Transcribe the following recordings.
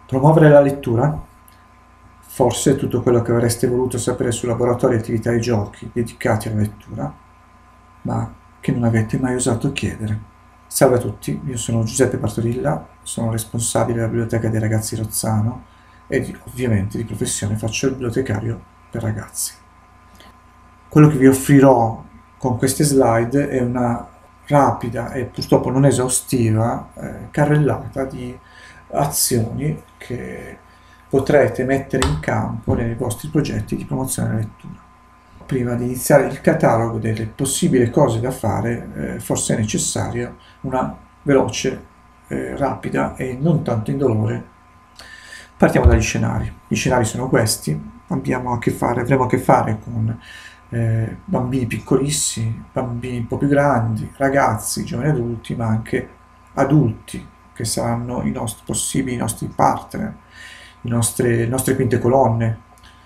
Promuovere la lettura? Forse è tutto quello che avreste voluto sapere su laboratori, attività e giochi dedicati alla lettura, ma che non avete mai osato chiedere. Salve a tutti, io sono Giuseppe Partorilla, sono responsabile della Biblioteca dei Ragazzi Rozzano e ovviamente di professione faccio il bibliotecario per ragazzi. Quello che vi offrirò con queste slide è una rapida e purtroppo non esaustiva carrellata di azioni che potrete mettere in campo nei vostri progetti di promozione della lettura. Prima di iniziare il catalogo delle possibili cose da fare, forse è necessaria una veloce, rapida e non tanto indolore. Partiamo dagli scenari. Gli scenari sono questi. Avremo a che fare con bambini piccolissimi, bambini un po' più grandi, ragazzi, giovani adulti, ma anche adulti che saranno i nostri possibili, i nostri partner, le nostre quinte colonne,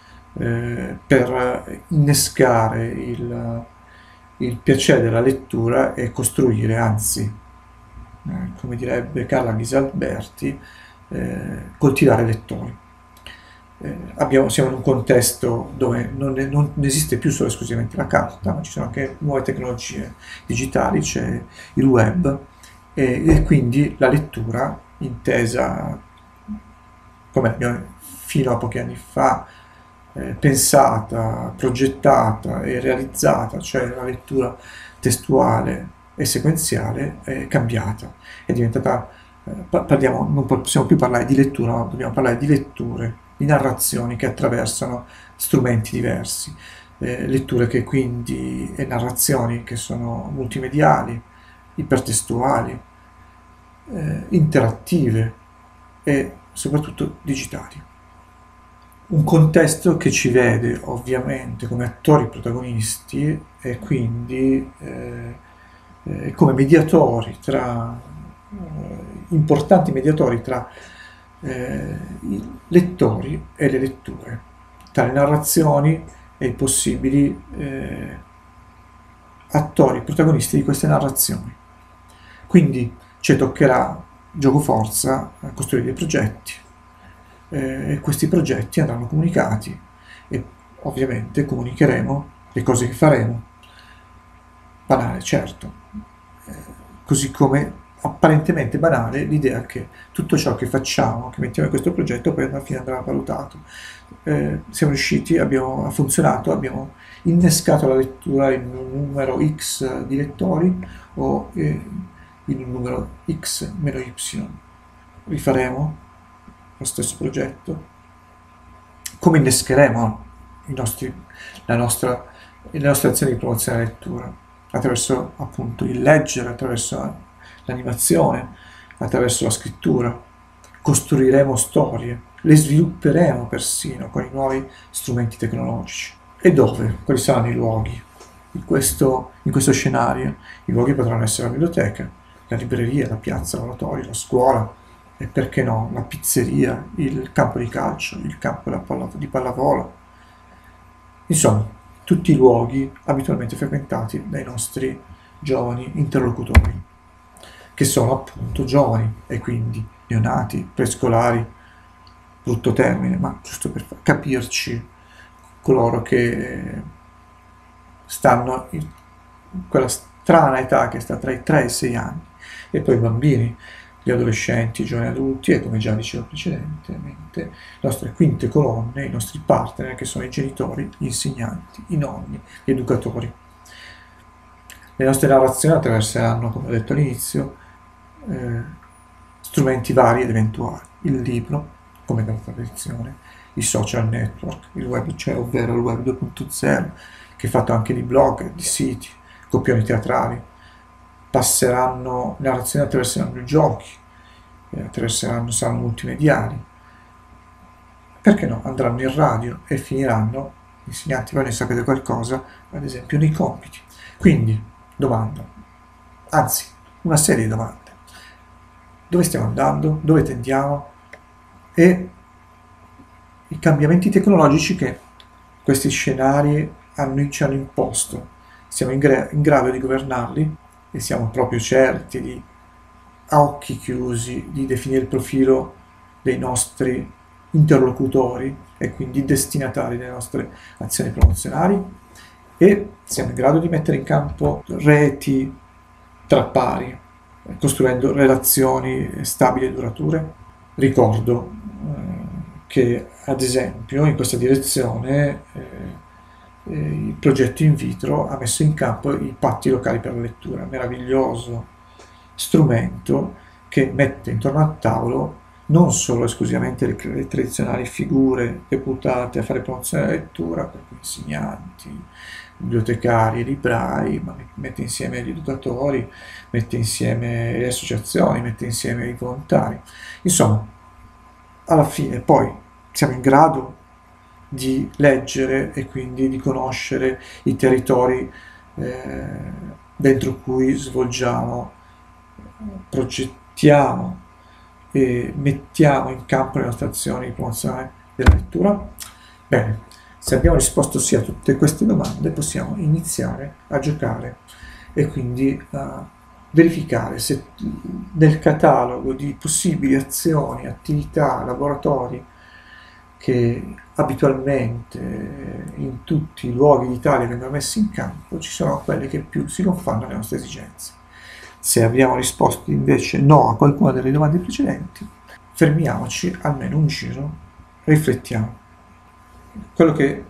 per innescare il piacere della lettura e costruire, anzi, come direbbe Carla Ghisalberti, coltivare lettori. Siamo in un contesto dove non esiste più solo esclusivamente la carta, ma ci sono anche nuove tecnologie digitali, c'è il web e quindi la lettura intesa come abbiamo fino a pochi anni fa pensata, progettata e realizzata, cioè la lettura testuale e sequenziale, è cambiata, è diventata, non possiamo più parlare di lettura, ma dobbiamo parlare di letture, di narrazioni che attraversano strumenti diversi, letture che quindi e narrazioni che sono multimediali, ipertestuali, interattive e soprattutto digitali. Un contesto che ci vede ovviamente come attori protagonisti e quindi come mediatori importanti mediatori tra i lettori e le letture, tra le narrazioni e i possibili attori protagonisti di queste narrazioni. Quindi ci toccherà gioco forza costruire dei progetti e questi progetti andranno comunicati e ovviamente comunicheremo le cose che faremo. Banale, certo, così come apparentemente banale l'idea che tutto ciò che facciamo, che mettiamo in questo progetto, poi alla fine andrà valutato. Siamo riusciti, ha funzionato, abbiamo innescato la lettura in un numero X di lettori o in un numero X meno Y. Rifaremo lo stesso progetto. Come innescheremo la nostra, le nostre azioni di promozione della lettura? Attraverso appunto il leggere, attraverso l'animazione, attraverso la scrittura. Costruiremo storie, le svilupperemo persino con i nuovi strumenti tecnologici. E dove? Quali saranno i luoghi? In questo scenario i luoghi potranno essere la biblioteca, la libreria, la piazza, l'oratorio, la scuola e perché no, la pizzeria, il campo di calcio, il campo di pallavolo. Insomma, tutti i luoghi abitualmente frequentati dai nostri giovani interlocutori, che sono appunto giovani e quindi neonati, prescolari, brutto termine, ma giusto per capirci, coloro che stanno in quella strana età che sta tra i 3 e i 6 anni, e poi i bambini, gli adolescenti, i giovani adulti e, come già dicevo precedentemente, le nostre quinte colonne, i nostri partner che sono i genitori, gli insegnanti, i nonni, gli educatori. Le nostre narrazioni attraverseranno, come ho detto all'inizio, strumenti vari ed eventuali. Il libro, come da tradizione, i social network, il web, cioè ovvero il web 2.0, che è fatto anche di blog, di siti, copioni teatrali. Le narrazioni attraverseranno i giochi, saranno multimediali. Perché no? Andranno in radio e finiranno, gli insegnanti, voi ne sapete qualcosa, ad esempio nei compiti. Quindi, domanda, anzi, una serie di domande. Dove stiamo andando? Dove tendiamo? E i cambiamenti tecnologici che questi scenari ci hanno imposto. Siamo in grado di governarli e siamo proprio certi a occhi chiusi di definire il profilo dei nostri interlocutori e quindi destinatari delle nostre azioni promozionali, e siamo in grado di mettere in campo reti tra pari, costruendo relazioni stabili e durature. Ricordo che ad esempio in questa direzione il progetto In Vitro ha messo in campo i patti locali per la lettura, meraviglioso strumento che mette intorno al tavolo non solo esclusivamente le tradizionali figure deputate a fare promozione della lettura, per cui insegnanti, bibliotecari, librai, ma mette insieme gli educatori, mette insieme le associazioni, mette insieme i volontari. Insomma, alla fine poi siamo in grado di leggere e quindi di conoscere i territori dentro cui svolgiamo, progettiamo e mettiamo in campo le nostre azioni di promozione della lettura. Bene, se abbiamo risposto sì a tutte queste domande, possiamo iniziare a giocare e quindi a verificare se nel catalogo di possibili azioni, attività, laboratori che abitualmente in tutti i luoghi d'Italia vengono messi in campo, ci sono quelle che più si confanno alle nostre esigenze. Se abbiamo risposto invece no a qualcuna delle domande precedenti, fermiamoci almeno un giro, riflettiamo. Quello che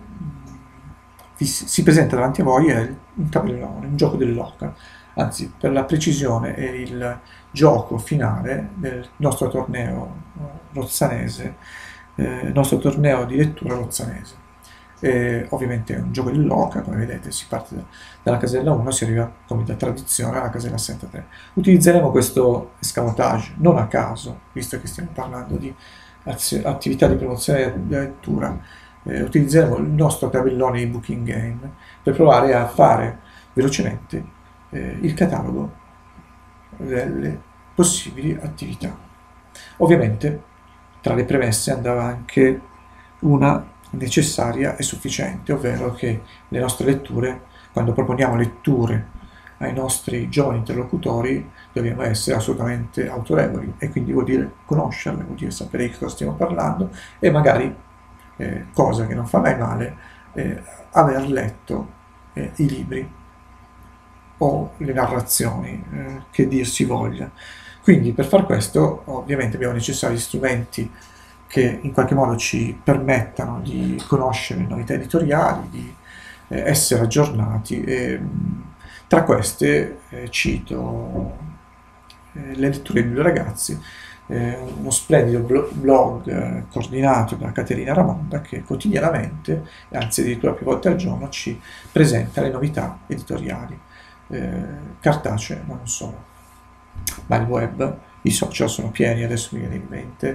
si presenta davanti a voi è un tabellone, un gioco dell'oca, anzi per la precisione è il gioco finale del nostro torneo rozzanese, nostro torneo di lettura rozzanese. Ovviamente è un gioco dell'oca, come vedete si parte dalla casella 1, si arriva come da tradizione alla casella 63. Utilizzeremo questo escamotage non a caso, visto che stiamo parlando di attività di promozione della lettura. Utilizzeremo il nostro tabellone di Booking Game per provare a fare velocemente il catalogo delle possibili attività. Ovviamente tra le premesse andava anche una necessaria e sufficiente, ovvero che le nostre letture, quando proponiamo letture ai nostri giovani interlocutori, dobbiamo essere assolutamente autorevoli, e quindi vuol dire conoscerle, vuol dire sapere di cosa stiamo parlando e magari, cosa che non fa mai male, aver letto i libri o le narrazioni, che dir si voglia. Quindi per far questo ovviamente abbiamo necessari strumenti che in qualche modo ci permettano di conoscere le novità editoriali, di essere aggiornati. E, tra queste cito le letture dei ragazzi, uno splendido blog coordinato da Caterina Ramonda che quotidianamente, anzi addirittura più volte al giorno, ci presenta le novità editoriali, cartacee ma non solo. Ma il web, i social sono pieni, adesso mi viene in mente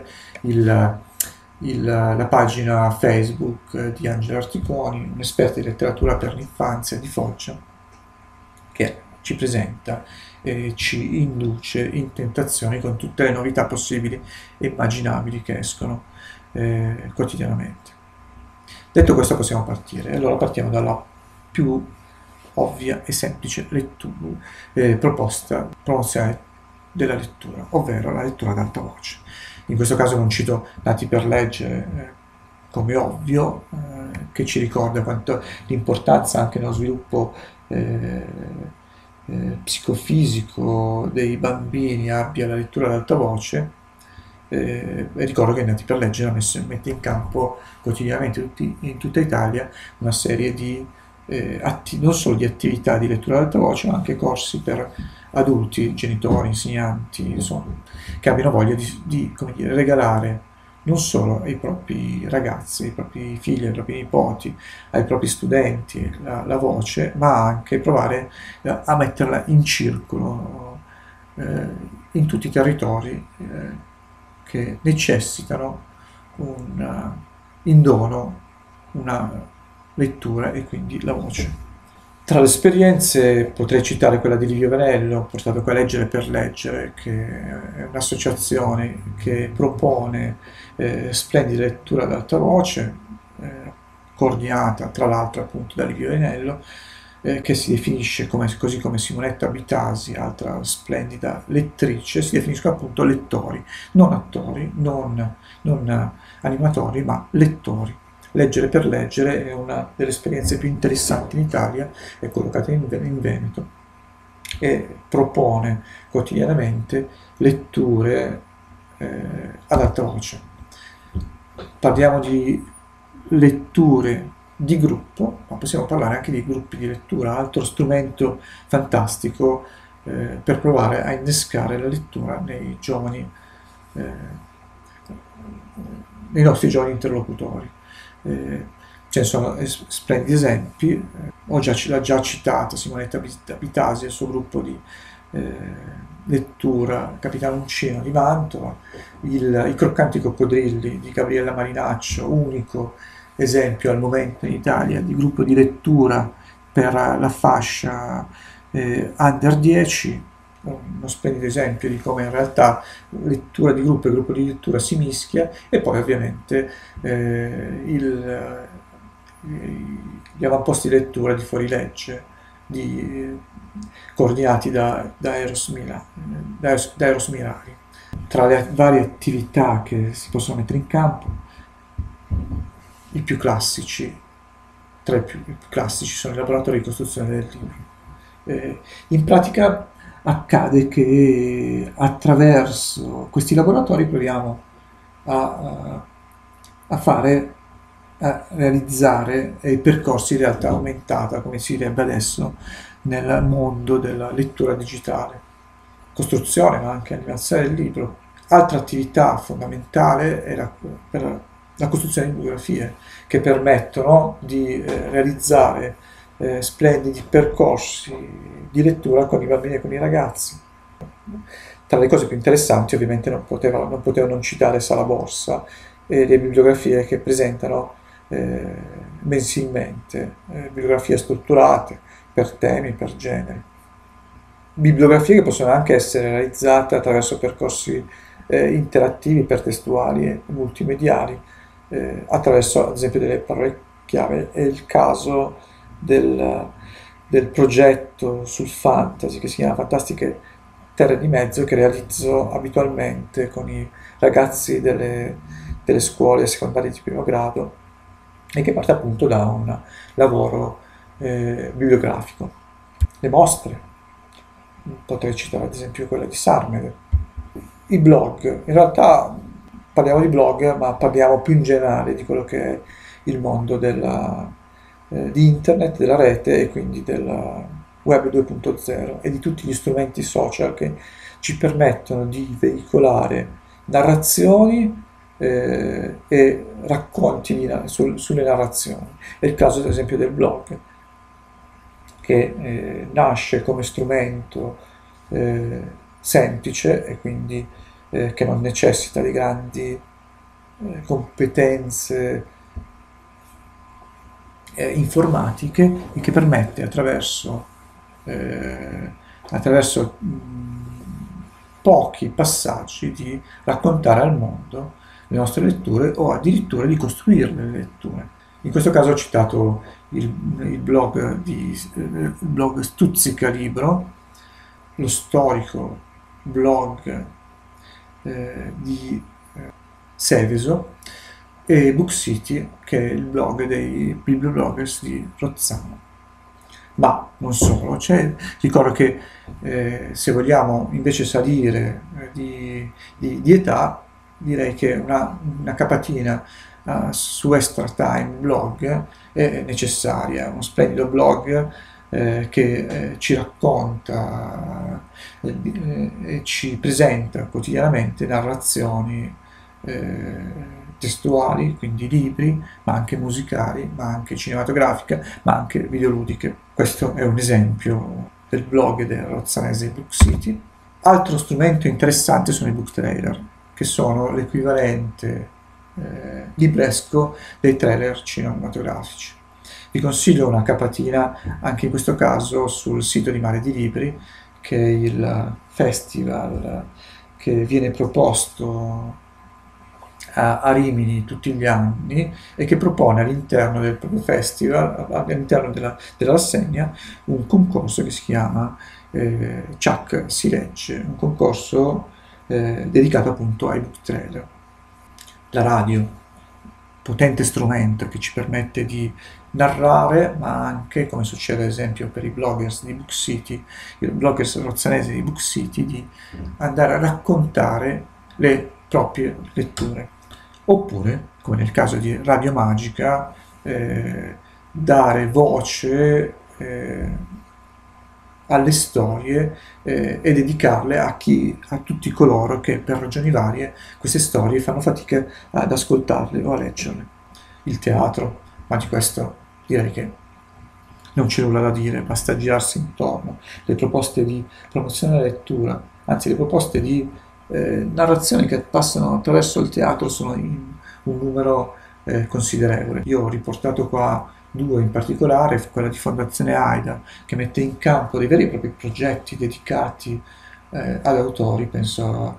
la pagina Facebook di Angela Articoni, un'esperta di letteratura per l'infanzia di Foggia, che ci presenta e ci induce in tentazioni con tutte le novità possibili e immaginabili che escono quotidianamente. Detto questo possiamo partire. Allora partiamo dalla più ovvia e semplice proposta promozionale della lettura, ovvero la lettura ad alta voce. In questo caso non cito Nati per leggere come ovvio, che ci ricorda quanto l'importanza anche nello sviluppo psicofisico dei bambini abbia la lettura ad alta voce. Ricordo che Nati per leggere mette in campo quotidianamente in tutta Italia una serie di non solo di attività di lettura ad alta voce, ma anche corsi per adulti, genitori, insegnanti, insomma, che abbiano voglia di come dire, regalare non solo ai propri ragazzi, ai propri figli, ai propri nipoti, ai propri studenti la voce, ma anche provare a metterla in circolo in tutti i territori che necessitano in dono una lettura e quindi la voce. Tra le esperienze potrei citare quella di Livio Venello, portato qua a Leggere per leggere, che è un'associazione che propone splendide letture ad alta voce, coordinata tra l'altro appunto da Livio Venello, che si definisce così come Simonetta Bitasi, altra splendida lettrice, si definiscono appunto lettori, non attori, non animatori, ma lettori. Leggere per leggere è una delle esperienze più interessanti in Italia, è collocata in Veneto e propone quotidianamente letture ad alta voce. Parliamo di letture di gruppo, ma possiamo parlare anche di gruppi di lettura, altro strumento fantastico per provare a innescare la lettura nei nostri giovani interlocutori. Ce ne sono splendidi esempi, l'ha già citata Simonetta Bitasi e il suo gruppo di lettura Capitano Uncino di Mantova, I croccanti coccodrilli di Gabriella Marinaccio, unico esempio al momento in Italia di gruppo di lettura per la fascia under 10, uno splendido esempio di come in realtà lettura di gruppo e gruppo di lettura si mischia, e poi ovviamente gli avamposti di lettura di fuorilegge coordinati da Eros Mirari. Tra le varie attività che si possono mettere in campo, i più classici, tra i più classici sono i laboratori di costruzione del libro. In pratica accade che attraverso questi laboratori proviamo a realizzare percorsi in realtà aumentata, come si direbbe adesso, nel mondo della lettura digitale, costruzione ma anche animazione del libro. Altra attività fondamentale è la costruzione di bibliografie che permettono di realizzare splendidi percorsi di lettura con i bambini e con i ragazzi. Tra le cose più interessanti ovviamente non potevo non citare Sala Borsa e le bibliografie che presentano mensilmente, bibliografie strutturate per temi, per generi. Bibliografie che possono anche essere realizzate attraverso percorsi interattivi, ipertestuali e multimediali, attraverso ad esempio delle parole chiave. È il caso del progetto sul fantasy che si chiama Fantastiche Terre di Mezzo, che realizzo abitualmente con i ragazzi delle scuole secondarie di primo grado e che parte appunto da un lavoro bibliografico. Le mostre, potrei citare ad esempio quella di Sarmede. I blog, in realtà parliamo di blog, ma parliamo più in generale di quello che è il mondo di internet, della rete e quindi del web 2.0 e di tutti gli strumenti social che ci permettono di veicolare narrazioni e racconti sulle narrazioni. È il caso ad esempio del blog, che nasce come strumento semplice e quindi che non necessita di grandi competenze informatiche e che permette attraverso pochi passaggi di raccontare al mondo le nostre letture o addirittura di costruirle le letture. In questo caso ho citato il blog Stuzzica Libro, lo storico blog di Seveso, e Book City, che è il blog dei bibliobloggers di Rozzano. Ma non solo, ricordo che se vogliamo invece salire di età, direi che una capatina su Extra Time Blog è necessaria, uno splendido blog che ci racconta e ci presenta quotidianamente narrazioni testuali, quindi libri, ma anche musicali, ma anche cinematografiche, ma anche videoludiche. Questo è un esempio del blog del rozzanese Book City. Altro strumento interessante sono i book trailer, che sono l'equivalente libresco dei trailer cinematografici. Vi consiglio una capatina anche in questo caso sul sito di Mare di Libri, che è il festival che viene proposto a Rimini tutti gli anni e che propone all'interno del proprio festival, all'interno della rassegna, un concorso che si chiama Ciak si legge, un concorso dedicato appunto ai book trailer. La radio, potente strumento che ci permette di narrare, ma anche, come succede ad esempio per i bloggers di Book City, i bloggers rozzanesi di Book City, di andare a raccontare le proprie letture. Oppure, come nel caso di Radio Magica, dare voce alle storie e dedicarle a tutti coloro che per ragioni varie queste storie fanno fatica ad ascoltarle o a leggerle. Il teatro, ma di questo direi che non c'è nulla da dire, basta girarsi intorno. Le proposte di promozione della lettura, anzi le proposte di narrazioni che passano attraverso il teatro sono in un numero considerevole. Io ho riportato qua due in particolare, quella di Fondazione AIDA, che mette in campo dei veri e propri progetti dedicati ad autori, penso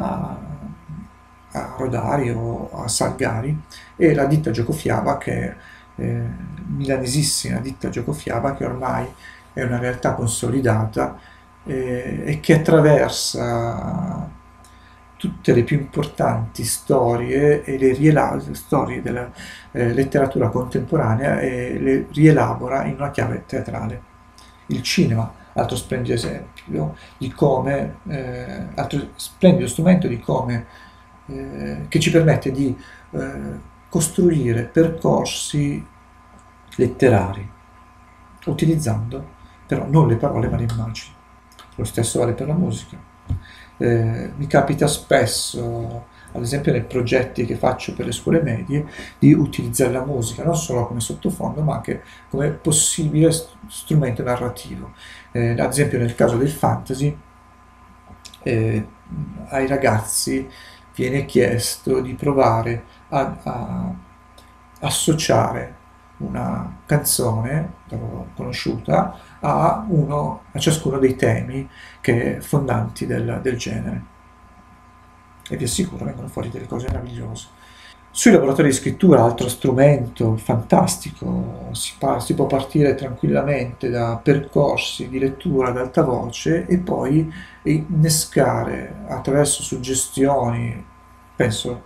a Rodari o a Salgari, e la ditta Giocofiaba, che è milanesissima ditta Giocofiaba, che ormai è una realtà consolidata e che attraversa tutte le più importanti storie e le storie della letteratura contemporanea e le rielabora in una chiave teatrale. Il cinema, altro splendido esempio di come, altro splendido strumento di come, che ci permette di costruire percorsi letterari, utilizzando però non le parole ma le immagini. Lo stesso vale per la musica. Mi capita spesso, ad esempio nei progetti che faccio per le scuole medie, di utilizzare la musica non solo come sottofondo ma anche come possibile strumento narrativo. Ad esempio nel caso del fantasy, ai ragazzi viene chiesto di provare a associare una canzone conosciuta a ciascuno dei temi fondanti del genere. E vi assicuro, vengono fuori delle cose meravigliose. Sui laboratori di scrittura, altro strumento fantastico, si può partire tranquillamente da percorsi di lettura ad alta voce e poi innescare attraverso suggestioni, penso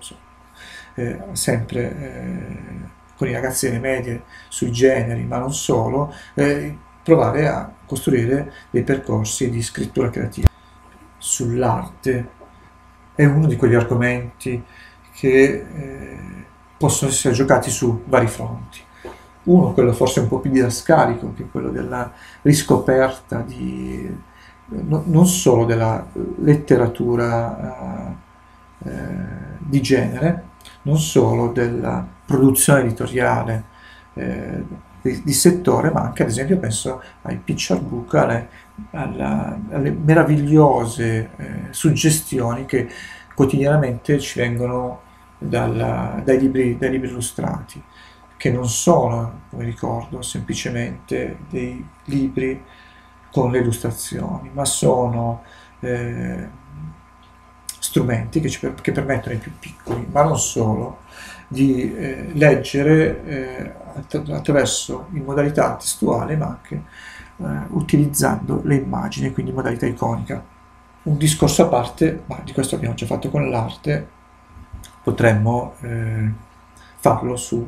sempre con i ragazzi delle medie sui generi, ma non solo, provare a costruire dei percorsi di scrittura creativa. Sull'arte è uno di quegli argomenti che possono essere giocati su vari fronti. Uno, quello forse un po' più didascalico, che è quello della riscoperta non solo della letteratura di genere, non solo della produzione editoriale di settore, ma anche ad esempio penso ai picture book, alle meravigliose suggestioni che quotidianamente ci vengono dai libri illustrati, che non sono, come ricordo, semplicemente dei libri con le illustrazioni, ma sono strumenti che permettono ai più piccoli, ma non solo, di leggere attraverso in modalità testuale, ma anche utilizzando le immagini, quindi in modalità iconica. Un discorso a parte, ma di questo abbiamo già fatto con l'arte, potremmo farlo su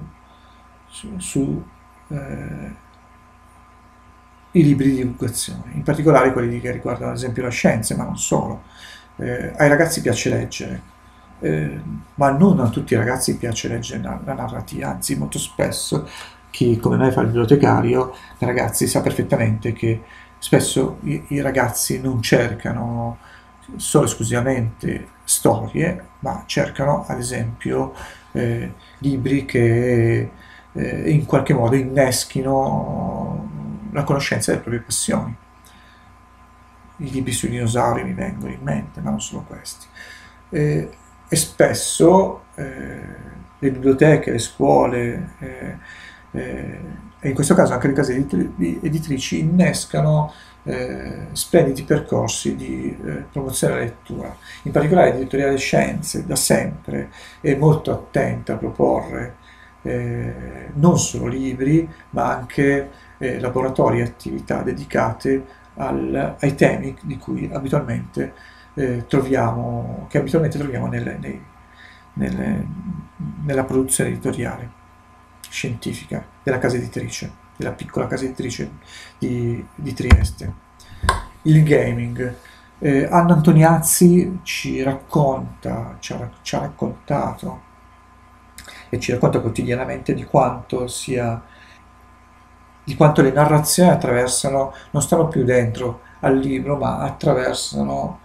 i libri di divulgazione, in particolare quelli che riguardano ad esempio la scienza, ma non solo. Ai ragazzi piace leggere, ma non a tutti i ragazzi piace leggere la narrativa, anzi molto spesso chi come me fa il bibliotecario, i ragazzi sa perfettamente che spesso i ragazzi non cercano solo esclusivamente storie, ma cercano ad esempio libri che in qualche modo inneschino la conoscenza delle proprie passioni. I libri sui dinosauri mi vengono in mente, ma non solo questi. E spesso le biblioteche, le scuole e in questo caso anche le case editrici innescano splendidi percorsi di promozione della lettura. In particolare l'Editoriale Scienze da sempre è molto attenta a proporre non solo libri, ma anche laboratori e attività dedicate ai temi di cui abitualmente che abitualmente troviamo nelle- nella produzione editoriale scientifica della casa editrice, della piccola casa editrice di Trieste. Il gaming. Anna Antoniazzi ci ha raccontato e ci racconta quotidianamente di quanto le narrazioni attraversano, non stanno più dentro al libro, ma attraversano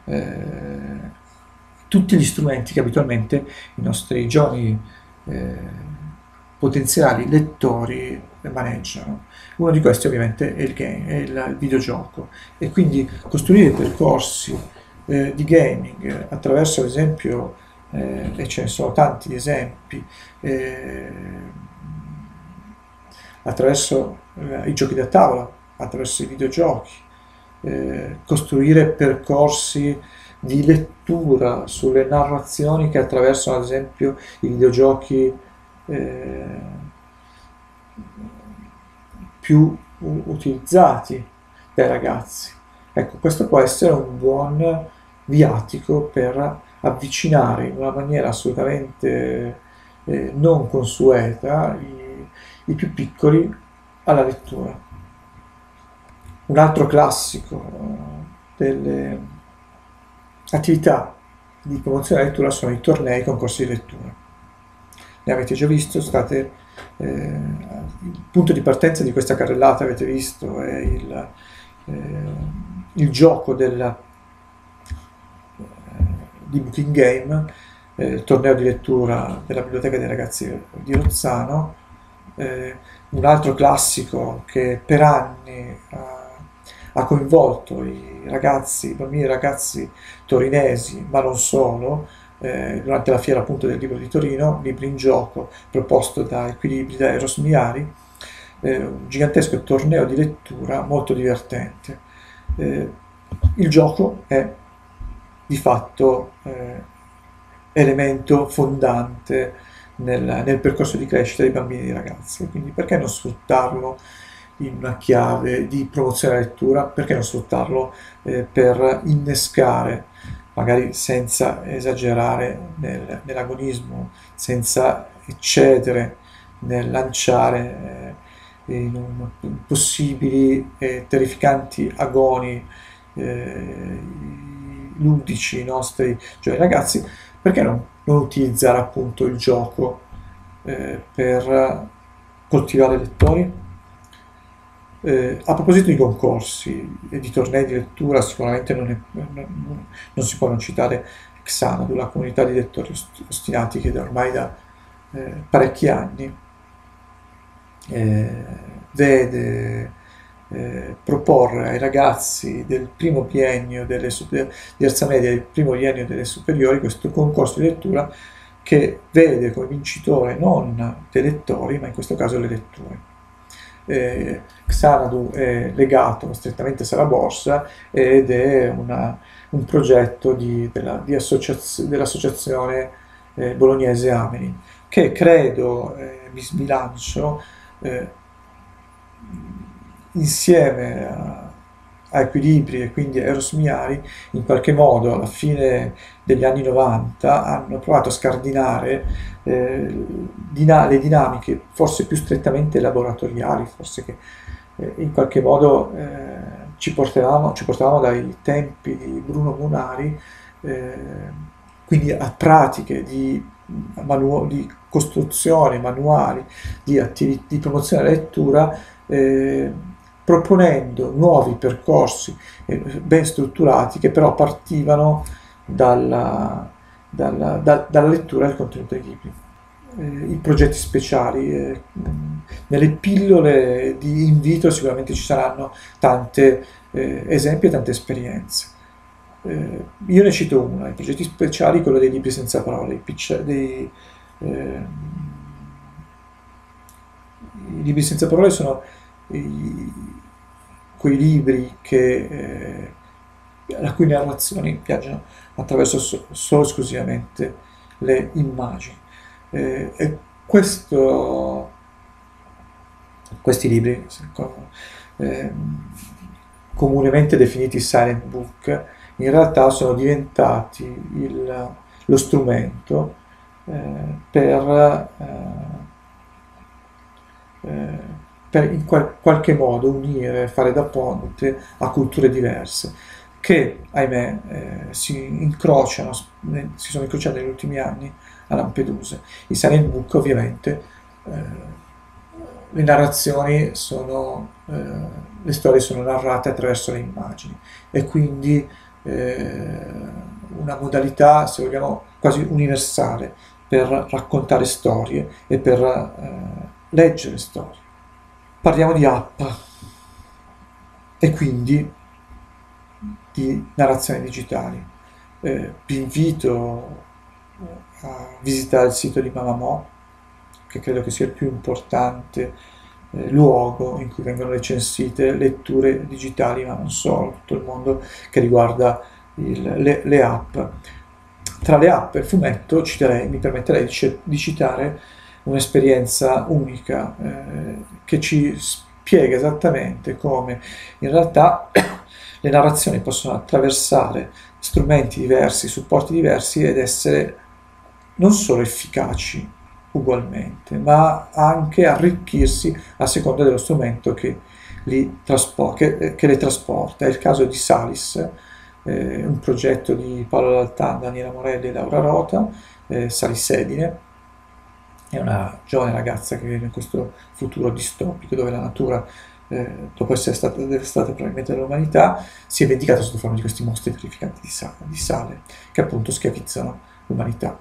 tutti gli strumenti che abitualmente i nostri giovani potenziali lettori maneggiano. Uno di questi ovviamente è il videogioco, e quindi costruire percorsi di gaming attraverso, ad esempio, e ce ne sono tanti esempi, eh, attraverso i giochi da tavola, attraverso i videogiochi, costruire percorsi di lettura sulle narrazioni che attraversano, ad esempio, i videogiochi eh, più utilizzati dai ragazzi. Ecco, questo può essere un buon viatico per avvicinare in una maniera assolutamente non consueta i più piccoli alla lettura. Un altro classico delle attività di promozione della lettura sono i tornei e i concorsi di lettura. Ne avete già visto, il punto di partenza di questa carrellata, avete visto, è il gioco di Booking Game, il torneo di lettura della Biblioteca dei Ragazzi di Rozzano. Un altro classico che per anni ha coinvolto i bambini e ragazzi torinesi, ma non solo, durante la fiera appunto del libro di Torino, Libri in gioco, proposto da Equilibri, da Eros Miari, un gigantesco torneo di lettura molto divertente. Il gioco è di fatto elemento fondante nel percorso di crescita dei bambini e dei ragazzi, quindi perché non sfruttarlo in una chiave di promozione della lettura, perché non sfruttarlo per innescare, magari senza esagerare nell'agonismo, senza eccedere nel lanciare possibili e terrificanti agoni ludici i nostri giovani ragazzi, perché non utilizzare appunto il gioco per coltivare lettori? A proposito di concorsi e di tornei di lettura, sicuramente non si può non citare Xanadu, la comunità di lettori ostinati che ormai da parecchi anni vede proporre ai ragazzi del primo biennio di terza media e del primo biennio delle superiori questo concorso di lettura che vede come vincitore non dei lettori, ma in questo caso le letture. Xanadu è legato strettamente a Sala Borsa ed è un progetto dell'associazione bolognese Ameni, che credo, mi sbilancio, insieme a Equilibri e quindi a Eros Miari, in qualche modo alla fine degli anni 90 hanno provato a scardinare le dinamiche forse più strettamente laboratoriali, forse che in qualche modo ci portavamo dai tempi di Bruno Munari, quindi a pratiche di costruzione manuali, di promozione della lettura, proponendo nuovi percorsi ben strutturati che però partivano dalla lettura del contenuto dei libri. I progetti speciali, nelle pillole di invito sicuramente ci saranno tanti esempi e tante esperienze. Io ne cito uno, i progetti speciali, quello dei libri senza parole, i libri senza parole sono quei libri la cui narrazioni viaggiano attraverso solo esclusivamente le immagini. E questi libri, eh, comunemente definiti silent book, in realtà sono diventati lo strumento per in qualche modo unire, fare da ponte a culture diverse, che, ahimè, si sono incrociate negli ultimi anni a Lampedusa. I silent book, ovviamente, le narrazioni le storie sono narrate attraverso le immagini, e quindi una modalità, se vogliamo, quasi universale per raccontare storie e per leggere storie. Parliamo di app e quindi di narrazioni digitali. Vi invito a visitare il sito di Mamamò, che credo che sia il più importante luogo in cui vengono recensite letture digitali, ma non solo, tutto il mondo che riguarda le app. Tra le app e il fumetto mi permetterei di citare un'esperienza unica che ci spiega esattamente come in realtà le narrazioni possono attraversare strumenti diversi, supporti diversi, ed essere non solo efficaci ugualmente, ma anche arricchirsi a seconda dello strumento che le trasporta. È il caso di Salis, un progetto di Paolo Laltan, Daniela Morelli e Laura Rota. Salis Edine è una giovane ragazza che vive in questo futuro distopico dove la natura, dopo essere stata devastata probabilmente dall'umanità, si è vendicata sotto forma di questi mostri terrificanti di sale che appunto schiavizzano l'umanità.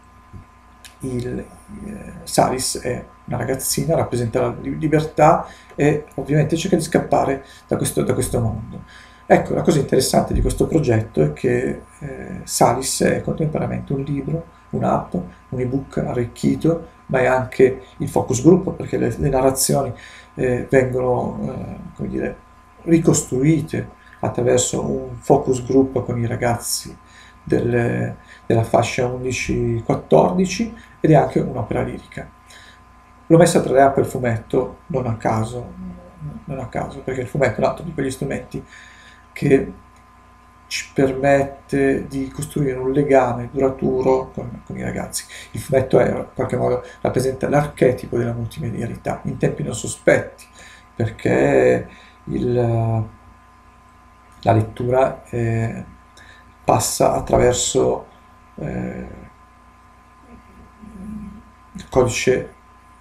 Salis è una ragazzina, rappresenta la libertà e ovviamente cerca di scappare da questo mondo. Ecco, la cosa interessante di questo progetto è che Salis è contemporaneamente un libro, un'app, un ebook arricchito, ma è anche il focus group, perché le narrazioni vengono come dire, ricostruite attraverso un focus group con i ragazzi della fascia 11-14, ed è anche un'opera lirica. L'ho messa tra le app e il fumetto non a caso, perché il fumetto è un altro di quegli strumenti che ci permette di costruire un legame duraturo con i ragazzi. Il fumetto in qualche modo rappresenta l'archetipo della multimedialità in tempi non sospetti, perché la lettura passa attraverso il codice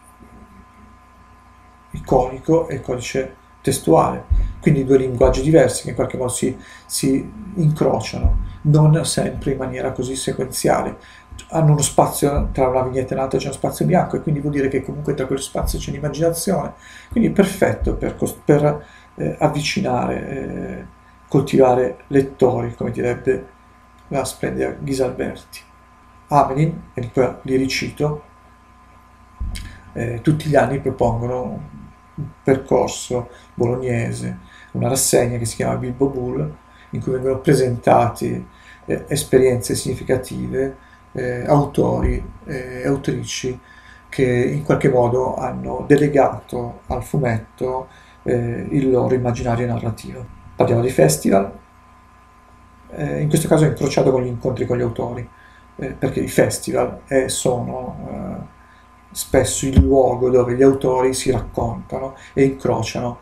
iconico e il codice testuale, quindi due linguaggi diversi che in qualche modo si incrociano, non sempre in maniera così sequenziale. Hanno uno spazio, tra una vignetta e l'altra c'è uno spazio bianco, e quindi vuol dire che comunque tra quello spazio c'è l'immaginazione, quindi è perfetto per avvicinare, coltivare lettori, come direbbe la splendida Ghisalberti. Hamelin, e qua li ricito, tutti gli anni propongono un percorso bolognese, una rassegna che si chiama Bilbo Bull, in cui vengono presentati esperienze significative, autori e autrici che in qualche modo hanno delegato al fumetto il loro immaginario narrativo. Parliamo di festival, in questo caso è incrociato con gli incontri con gli autori, perché i festival sono spesso il luogo dove gli autori si raccontano e incrociano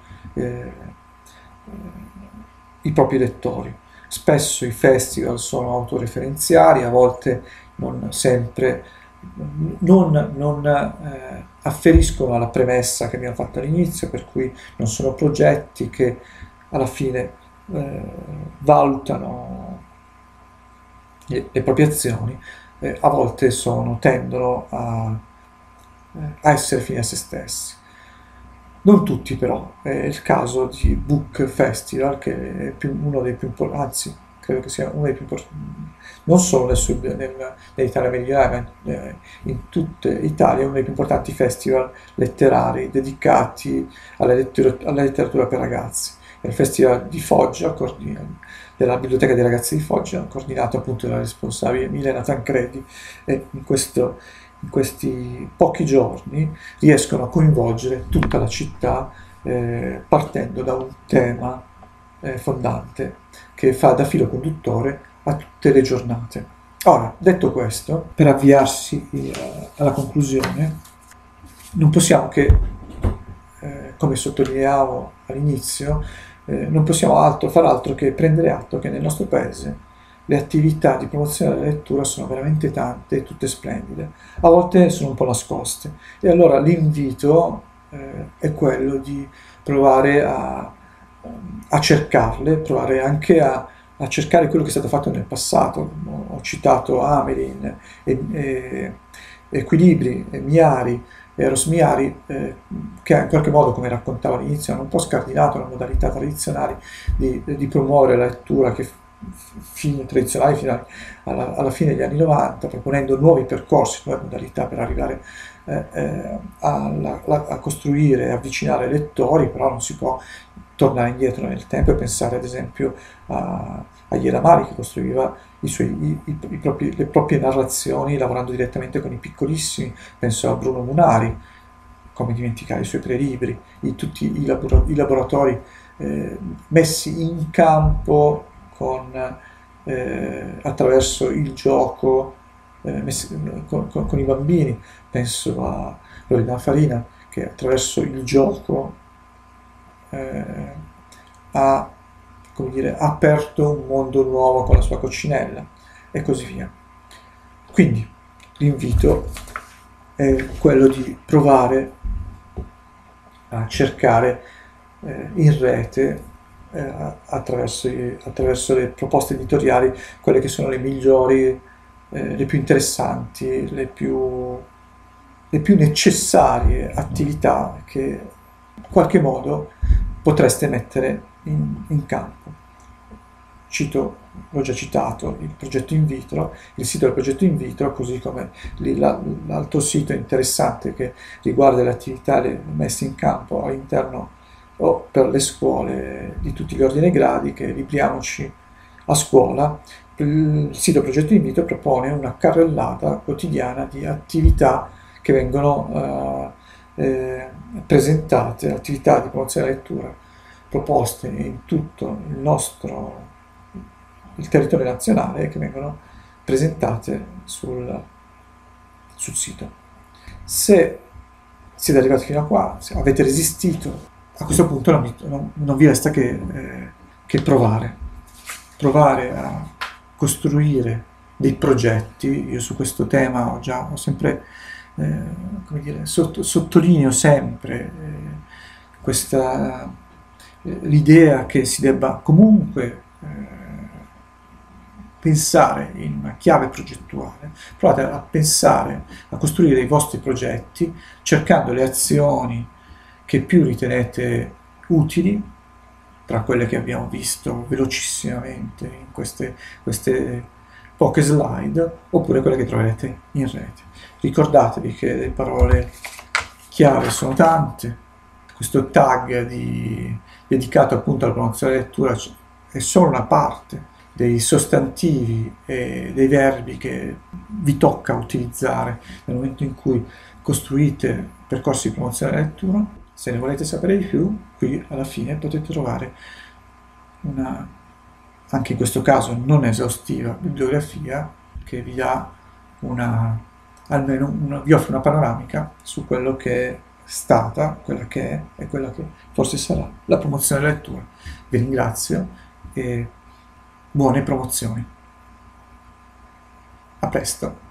i propri lettori. Spesso i festival sono autoreferenziali, a volte non sempre, non afferiscono alla premessa che abbiamo fatto all'inizio, per cui non sono progetti che alla fine valutano le proprie azioni, a volte tendono a essere fini a se stessi. Non tutti però, è il caso di Book Festival, che è uno dei più importanti, anzi credo che sia uno dei più importanti, non solo nell'Italia meridionale, ma in tutta Italia, uno dei più importanti festival letterari dedicati alla letteratura per ragazzi. il Festival di Foggia, della Biblioteca dei Ragazzi di Foggia, coordinato appunto dalla responsabile Milena Tancredi, e in questi pochi giorni riescono a coinvolgere tutta la città partendo da un tema fondante che fa da filo conduttore a tutte le giornate. Ora, detto questo, per avviarsi alla conclusione, non possiamo che, come sottolineavo all'inizio, non possiamo fare altro che prendere atto che nel nostro paese le attività di promozione della lettura sono veramente tante e tutte splendide, a volte sono un po' nascoste, e allora l'invito è quello di provare a cercarle, provare anche a cercare quello che è stato fatto nel passato. Ho citato Amelin, Equilibri, Miari, Eros Miari, che in qualche modo, come raccontavo all'inizio, hanno un po' scardinato le modalità tradizionali di promuovere la lettura tradizionali fino alla fine degli anni 90, proponendo nuovi percorsi, nuove modalità per arrivare a costruire e avvicinare i lettori, però non si può tornare indietro nel tempo e pensare ad esempio a Iera Mari, che costruiva le proprie narrazioni lavorando direttamente con i piccolissimi. Penso a Bruno Munari, come dimenticare i suoi prelibri, tutti i laboratori messi in campo attraverso il gioco, con i bambini. Penso a Loredana Farina, che attraverso il gioco ha, come dire, aperto un mondo nuovo con la sua coccinella, e così via. Quindi l'invito è quello di provare a cercare in rete, attraverso le proposte editoriali, quelle che sono le migliori, le più interessanti, le più necessarie attività che in qualche modo potreste mettere in campo. L'ho già citato, il progetto in vitro, il sito del progetto in vitro, così come l'altro sito interessante che riguarda le attività messe in campo all'interno o per le scuole di tutti gli ordini e gradi, che Libriamoci a scuola. Il sito Progetto in Vitro propone una carrellata quotidiana di attività che vengono presentate, attività di promozione della lettura proposte in tutto il territorio nazionale, che vengono presentate sul sito. Se siete arrivati fino a qua, se avete resistito, a questo punto non vi resta che provare a costruire dei progetti. Io su questo tema ho sempre, come dire, sottolineo sempre l'idea che si debba comunque pensare in una chiave progettuale. Provate a pensare, a costruire dei vostri progetti, cercando le azioni che più ritenete utili, tra quelle che abbiamo visto velocissimamente in queste poche slide, oppure quelle che troverete in rete. Ricordatevi che le parole chiave sono tante. Questo tag dedicato appunto alla promozione della lettura è solo una parte dei sostantivi e dei verbi che vi tocca utilizzare nel momento in cui costruite percorsi di promozione della lettura. Se ne volete sapere di più, qui alla fine potete trovare anche in questo caso non esaustiva, bibliografia che vi dà vi offre una panoramica su quello che è stata, quella che è e quella che forse sarà la promozione della lettura. Vi ringrazio e buone promozioni. A presto.